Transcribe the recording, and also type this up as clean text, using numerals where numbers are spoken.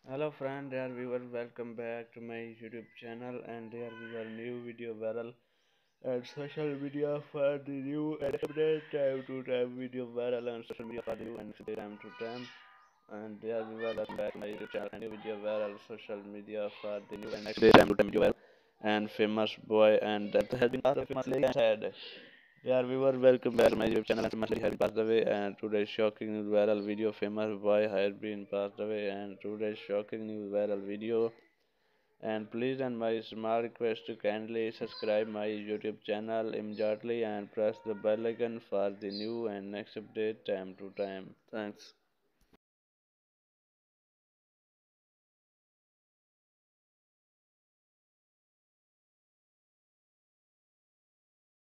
Hello friend, dear viewer, welcome back to my YouTube channel and dear viewer, new video viral and social media for the new and update time to time video viral and social media for the new and time to time and dear viewer, welcome back to my YouTube channel and new video viral social media for the new and next day time to time video viral and famous boy and that has been part of famous lady and sad. Yeah, viewer, welcome back to my YouTube channel. And famous lady has been passed away, and today's shocking news viral video. Famous boy has been passed away, and today's shocking news viral video. And please, and my small request to kindly subscribe my YouTube channel immediately and press the bell icon for the new and next update time to time. Thanks.